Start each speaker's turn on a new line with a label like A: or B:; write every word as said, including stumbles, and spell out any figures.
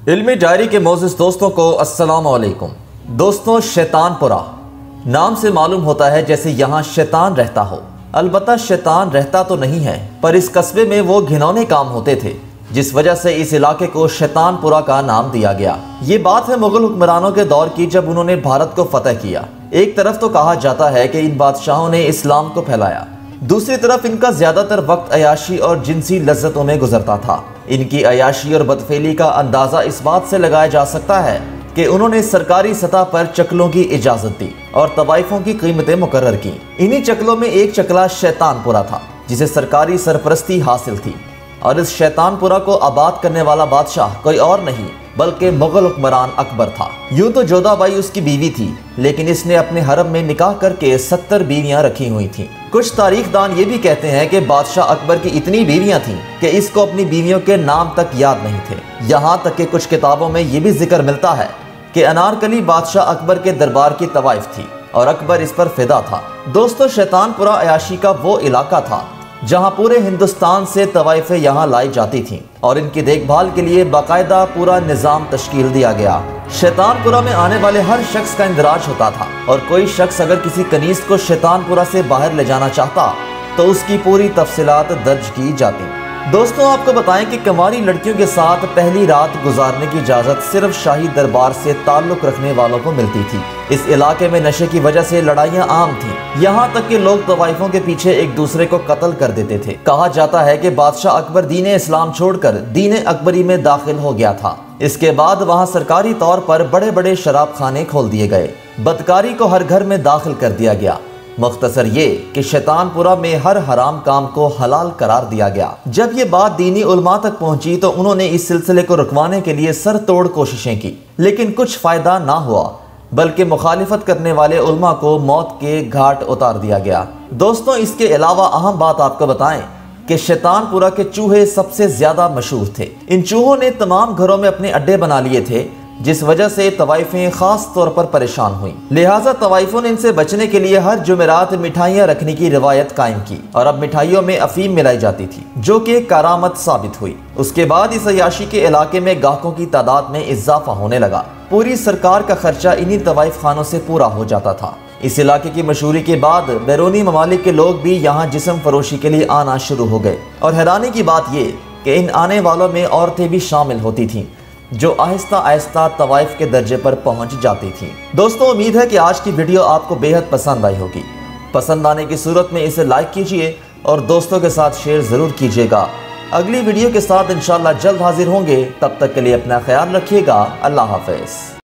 A: علمی ڈائری کے معزز دوستوں کو السلام علیکم۔ دوستوں، شیطان پورہ نام سے معلوم ہوتا ہے جیسے یہاں شیطان رہتا ہو۔ البتہ شیطان رہتا تو نہیں ہے، پر اس قصبے میں وہ گھنونے کام ہوتے تھے جس وجہ سے اس علاقے کو شیطان پورہ کا نام دیا گیا۔ یہ بات ہے مغل حکمرانوں کے دور کی، جب انہوں نے بھارت کو فتح کیا۔ ایک طرف تو کہا جاتا ہے کہ ان بادشاہوں نے اسلام کو پھیلایا، دوسری طرف ان کا زیادہ تر وقت عیاشی اور جنسی لذتوں میں گزرتا تھا۔ ان کی عیاشی اور بدفعلی کا اندازہ اس بات سے لگایا جا سکتا ہے کہ انہوں نے سرکاری سطح پر چکلوں کی اجازت دی اور طوائفوں کی قیمتیں مقرر کی۔ انہی چکلوں میں ایک چکلا شیطان پورہ تھا جسے سرکاری سرپرستی حاصل تھی، اور اس شیطان پورہ کو آباد کرنے والا بادشاہ کوئی اور نہیں بلکہ مغل حکمران اکبر تھا۔ یوں تو جودھا بائی اس کی بیوی تھی، لیکن اس نے اپنے حرم میں نکاح کر کے ستر بیویاں رکھی ہوئی تھیں۔ کچھ تاریخ دان یہ بھی کہتے ہیں کہ بادشاہ اکبر کی اتنی بیویاں تھیں کہ اس کو اپنی بیویوں کے نام تک یاد نہیں تھے۔ یہاں تک کہ کچھ کتابوں میں یہ بھی ذکر ملتا ہے کہ انارکلی بادشاہ اکبر کے دربار کی طوائف تھی اور اکبر اس پر فدا تھا۔ دوستو، شیطان پورہ عیاشی کا وہ علاقہ تھا جہاں پورے ہندوستان سے طوائفیں یہاں لائی جاتی تھیں اور ان کی دیکھ بھال کے لیے باقاعدہ پورا نظام تشکیل دیا گیا۔ شیطان پورہ میں آنے والے ہر شخص کا اندراج ہوتا تھا، اور کوئی شخص اگر کسی کنیز کو شیطان پورہ سے باہر لے جانا چاہتا تو اس کی پوری تفصیلات درج کی جاتی۔ دوستوں، آپ کو بتائیں کہ کنواری لڑکیوں کے ساتھ پہلی رات گزارنے کی اجازت صرف شاہی دربار سے تعلق رکھنے والوں کو ملتی تھی۔ اس علاقے میں نشے کی وجہ سے لڑائیاں عام تھیں، یہاں تک کہ لوگ طوائفوں کے پیچھے ایک دوسرے کو قتل کر دیتے تھے۔ کہا جاتا ہے کہ بادشاہ اکبر دین اسلام چھوڑ کر دین اکبری میں داخل ہو گیا تھا۔ اس کے بعد وہاں سرکاری طور پر بڑے بڑے شراب خانے کھول دیے گئے، بدکاری کو ہر گھر میں داخل کر دیا گیا۔ مختصر یہ کہ شیطان پورہ میں ہر حرام کام کو حلال قرار دیا گیا۔ جب یہ بات دینی علماء تک پہنچی تو انہوں نے اس سلسلے کو رکوانے کے لیے سر توڑ کوششیں کی، لیکن کچھ فائدہ نہ ہوا، بلکہ مخالفت کرنے والے علماء کو موت کے گھاٹ اتار دیا گیا۔ دوستوں، اس کے علاوہ اہم بات آپ کو بتائیں کہ شیطان پورہ کے چوہے سب سے زیادہ مشہور تھے۔ ان چوہوں نے تمام گھروں میں اپنے اڈے بنا لیے تھے، جس وجہ سے طوائفیں خاص طور پر پریشان ہوئیں۔ لہٰذا طوائفوں نے ان سے بچنے کے لیے ہر جمعرات مٹھائیاں رکھنے کی روایت قائم کی، اور اب مٹھائیوں میں افیم ملائی جاتی تھی، جو کہ کارآمد ثابت ہوئی۔ اس کے بعد اس عیاشی کے علاقے میں گاہکوں کی تعداد میں اضافہ ہونے لگا۔ پوری سرکار کا خرچہ انہی طوائف خانوں سے پورا ہو جاتا تھا۔ اس علاقے کی مشہوری کے بعد بیرونی ممالک کے لوگ بھی یہاں جسم فروشی کے لیے آنا شروع ہو گئے، اور حیرانی کی بات یہ کہ ان آنے والوں میں عورتیں بھی شامل ہوتی تھیں، جو آہستہ آہستہ طوائف کے درجے پر پہنچ جاتی تھیں۔ دوستوں، امید ہے کہ آج کی ویڈیو آپ کو بے حد پسند آئی ہوگی۔ پسند آنے کی صورت میں اسے لائک کیجئے اور دوستوں کے ساتھ شیئر ضرور کیجئے گا۔ اگلی ویڈیو کے ساتھ انشاءاللہ جلد حاضر ہوں گے، تب تک کے لیے اپنا خیال رکھیے گا۔ اللہ حافظ۔